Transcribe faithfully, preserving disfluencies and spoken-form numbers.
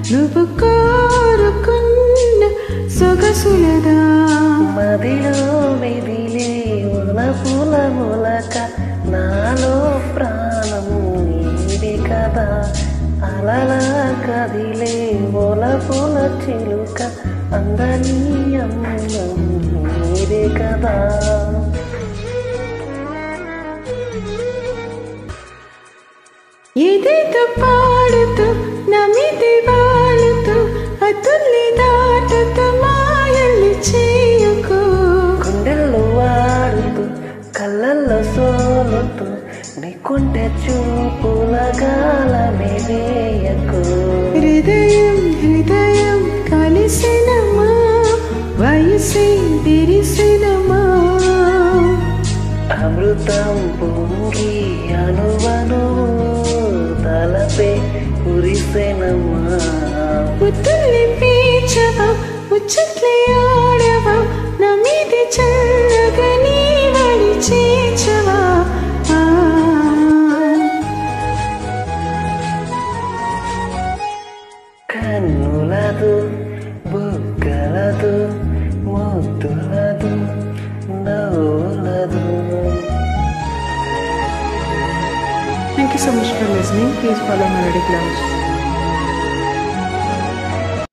నువ్వు కోరుకున్న సొగసులదా మదిలో మెదిలే పూల మూలక నాలో ప్రాణము నీది కదా అలలా కదిలే పూల పూల చిలుక అందని అమ్మం నీదే కదా ఏదేదో పాడుతూ నమిది వాలుతూ అతుల్ని దాటుతూ మాయల్ని చేయకు గుండెల్లో వాడుతూ కళ్ళల్లో సోలుతూ నీకుంటే చూపుల గాలమే వేయకు హృదయం హృదయం కలిసినమా వయసే విరిసినమా అమృతం పొంగి అనువను తలపే కురిసెనమా ముద్దుల్ని పీచవా ముచ్చట్లే ఆడవా నా మీది చల్లగా నీ వడి చేచవా కన్నులదు బుగ్గలదు ముద్దులదు నవ్వులదు. Thank you so much for listening. Please follow Melody Clouds.